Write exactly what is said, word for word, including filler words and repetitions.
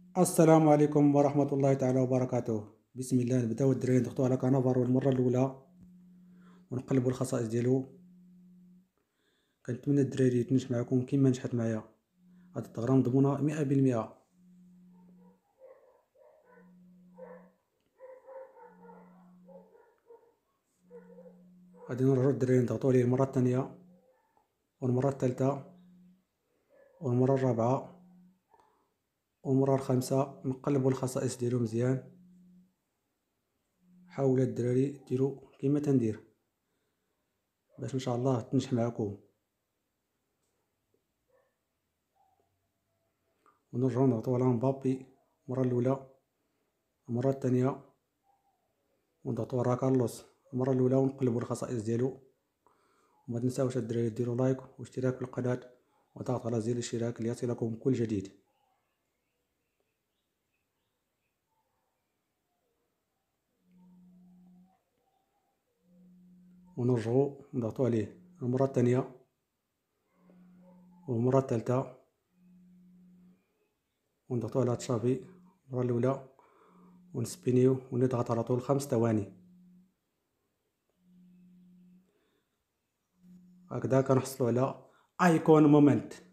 السلام عليكم ورحمة الله تعالى وبركاته. بسم الله نبداو الدراري نضغطو على كنفر المرة الأولى ونقلبو الخصائص ديالو. كنتمنى الدراري تنجح معاكم كيما نجحت معايا. هاد الثغرة مضمونة مئة بالمئة. غادي نرجعو الدراري نضغطو عليه المرة الثانية والمرة الثالثة والمرة الرابعة والمرة الخامسة. نقلبو الخصائص ديالو مزيان. حاولوا الدراري ديروا كيما تندير باش ان شاء الله تنجح معاكم. ونرجعو نضغطو على مبابي المرة الأولى المرة الثانية ونضغطو على كارلوس المرة الأولى ونقلبو الخصائص ديالو. وما تنساوش الدراري ديروا لايك واشتراك في القناة وضغط على زر الاشتراك ليصلكم كل جديد. ونرجعو نضغطو عليه المرة الثانية والمرة الثالثة ونضغطو على تشافي المرة الأولى ونسبينيو ونضغط على طول خمس ثواني. هكذا كنحصلو على ايكون مومنت.